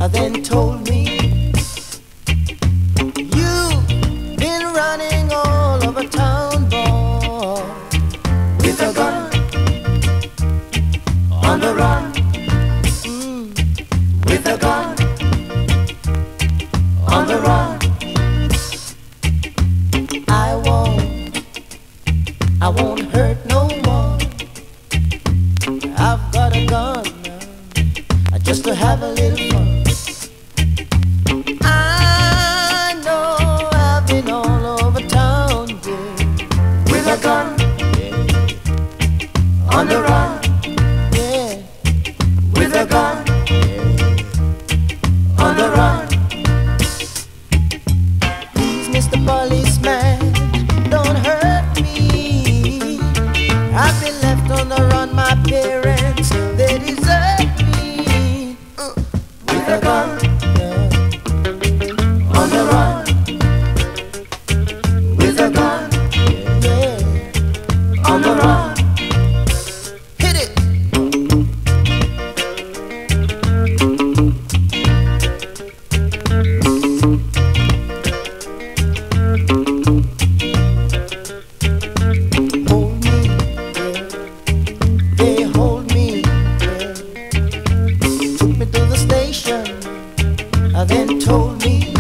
then told me you've been running all over town, boy, with a gun on the run, with a gun on the run. I won't hurt no one. I've got a gun just to have a little fun. I know I've been all over town, yeah, with a gun, yeah, on the run, yeah, with a gun, yeah, on the run. Please, Mr. Policeman, don't hurt me. I've been left on the run, my parents, they desert me. With a gun, yeah, on the run, with a gun, yeah, on the run. Hit it. Hold me, yeah. They hold me, yeah. Took me to the station, then told me